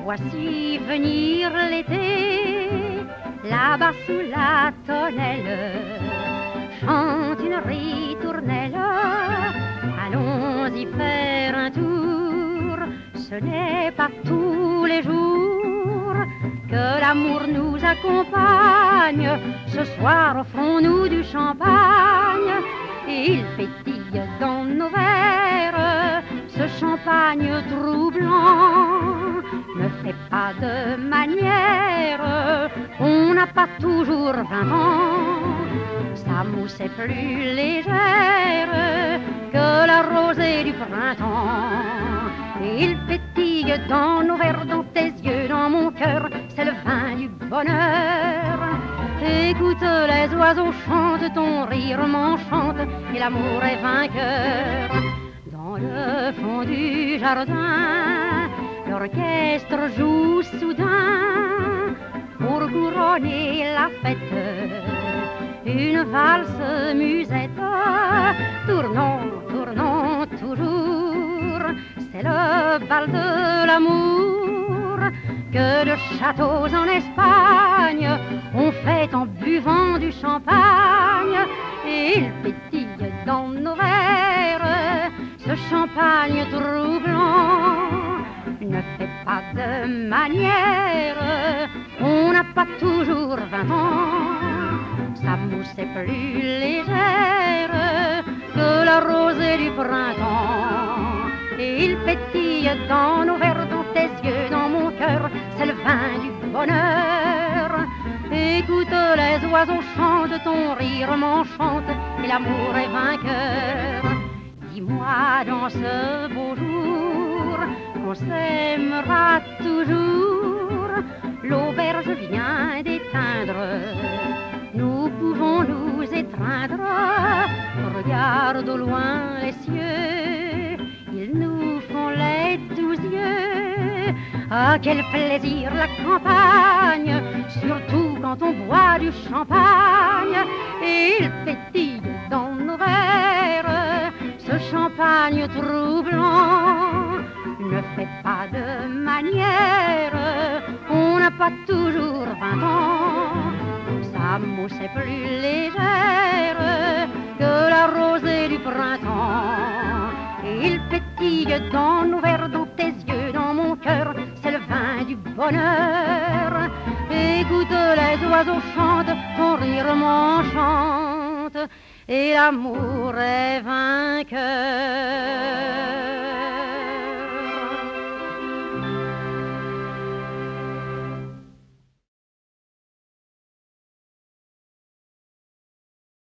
Voici venir l'été, là-bas sous la tonnelle, chante une ritournelle. Allons-y faire un tour, ce n'est pas tous les jours que l'amour nous accompagne. Ce soir offrons-nous du champagne, et il pétille dans nos verres. Ce champagne troublant ne fait pas de manière, on n'a pas toujours 20 ans. Sa mousse est plus légère que la rosée du printemps. Et il pétille dans nos verres, dans tes yeux, dans mon cœur, c'est le vin du bonheur. Écoute, les oiseaux chantent, ton rire m'enchante, et l'amour est vainqueur. Dans le fond du jardin, l'orchestre joue soudain, pour couronner la fête, une valse musette. Tournons, tournons toujours, c'est le bal de l'amour, que de châteaux en Espagne on fait en buvant du champagne. Et il pétille dans nos verres, ce champagne troublant ne fait pas de manière, on n'a pas toujours 20 ans. Sa mousse est plus légère que la rosée du printemps. Et il pétille dans nos verres, dans tes yeux, dans mon cœur, c'est le vin du bonheur. Écoute, les oiseaux chantent, ton rire m'enchante, et l'amour est vainqueur. Dis-moi dans ce beau jour qu'on s'aimera toujours. L'auberge vient d'éteindre, nous pouvons nous étreindre. Regarde au loin les cieux, ils nous font les doux yeux. Ah, quel plaisir la campagne, surtout quand on boit du champagne. Et il pétille dans nos verres, ce champagne troublant ne fait pas de manière, on n'a pas toujours 20 ans. Sa mousse est plus légère que la rosée du printemps. Et il pétille dans nos verres, dans tes yeux, dans mon cœur, c'est le vin du bonheur. Écoute, les oiseaux chantent, ton rire m'enchante, et l'amour est vainqueur.